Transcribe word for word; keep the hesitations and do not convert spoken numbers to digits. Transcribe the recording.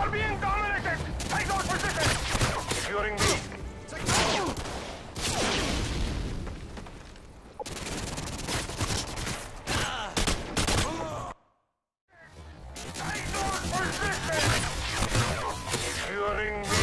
are being dominated! Take those positions! Securing B. Take those positions! Securing B.